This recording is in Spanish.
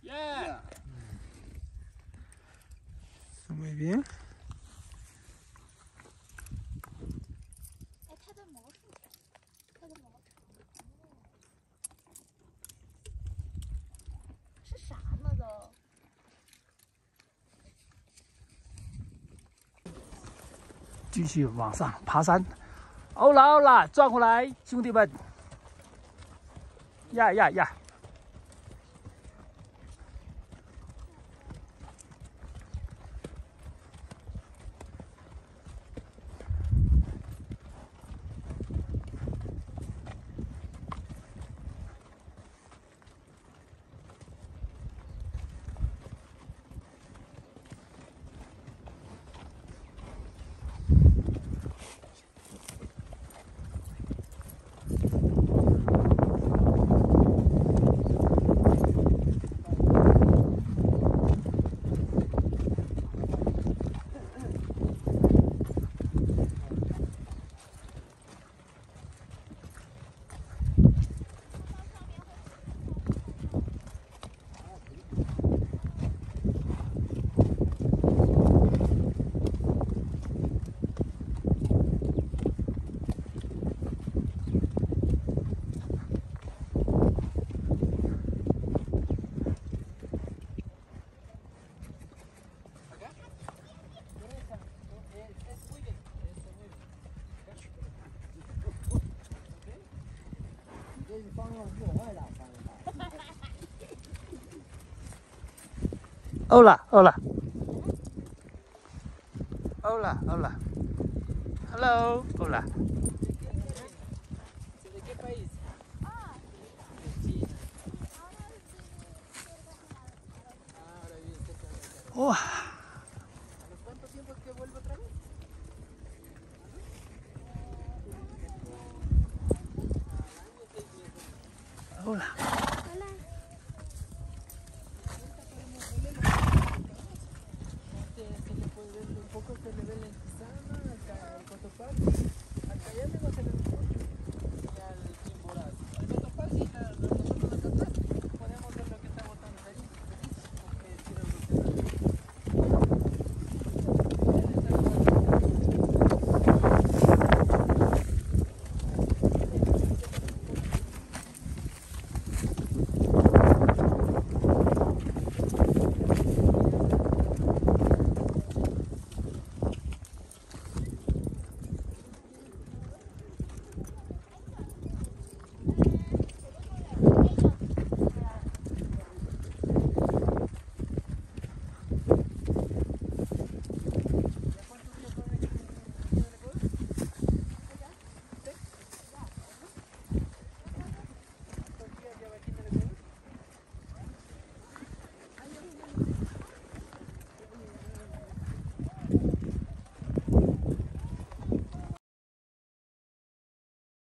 Muy bien. 哎，它的毛是，它的毛是啥呢都？ 继续往上爬山。欧啦欧啦，转过来，兄弟们！呀呀呀！Hola, hola. Hola, hola. Hello, hola. ¿De qué país? Wow. ¿A los cuánto tiempo es que vuelve otra vez? Hola. Se le puede ver un poco que